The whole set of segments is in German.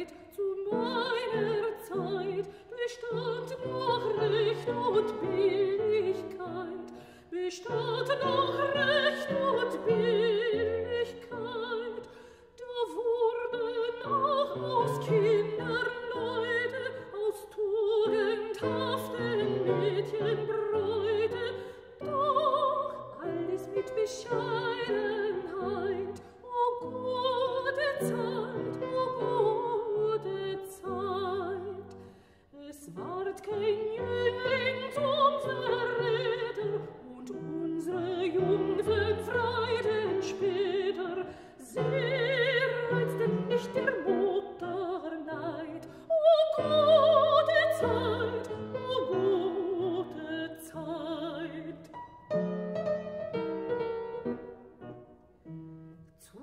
zu meiner Zeit bestand noch Recht und Billigkeit, bestand noch Recht und Billigkeit. Da wurden auch aus Kindern Leute, aus tugendhaften Mädchen Bräute, doch alles mit Bescheidenheit. O gute Zeit, o gute Zeit! Es ward kein Jüngling zum Verräter, und unsere Jungfern freuten später. Sie reizten nicht der Mutter Neid. O gute Zeit, o gute Zeit! Zu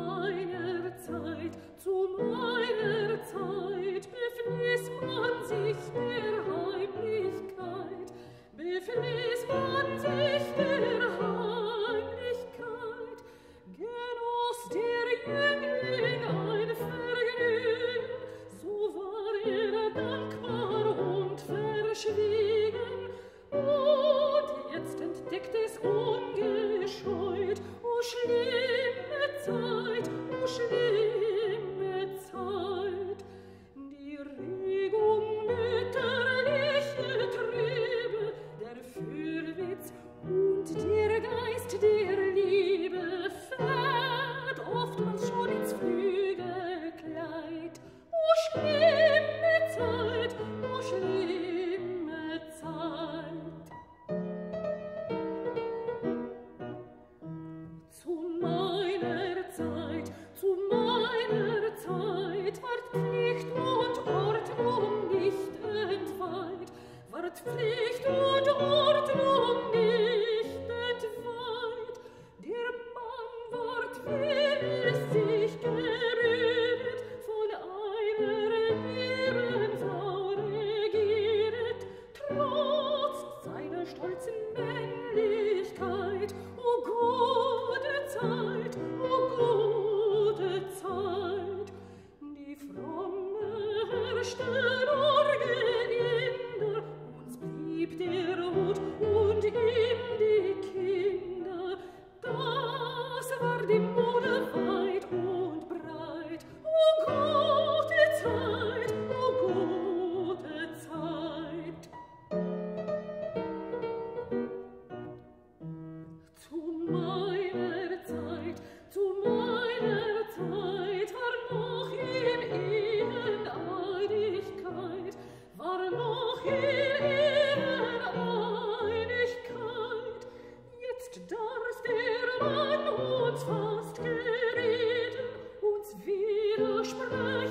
meiner Zeit befließ man sich der Heimlichkeit, befließ man sich der Heimlichkeit, genoss der Jüngling ein Vergnügen, so war er dankbar und verschwiegen, und jetzt entdeckt es ungescheut. O schlimme Zeit, o schlimme Zeit! Die Regung mütterliche Triebe, der Fürwitz und der Geist der Liebe fährt oftmals schon ins Flügelkleid. O schlimme Zeit, o schlimme Zeit! Zu meiner Zeit ward Pflicht und Ordnung nicht entweiht, ward Pflicht und Ordnung nicht entweiht. Der Mann ward, wie es sich gebühret, von einer lieben Frau regieret, trotz seiner stolzen Männlichkeit. O gute Zeit, o gute Zeit! Die fromme herrschte nur gelinder, uns blieb der Mut und ihm die Kinder. Das war die Mode weit und breit. O gute Zeit, o gute Zeit! Zu meiner Zeit war noch in Ehen Einigkeit, war noch in Ehen Einigkeit. Jetzt darfst der Mann uns fast gerieten, uns widersprechen.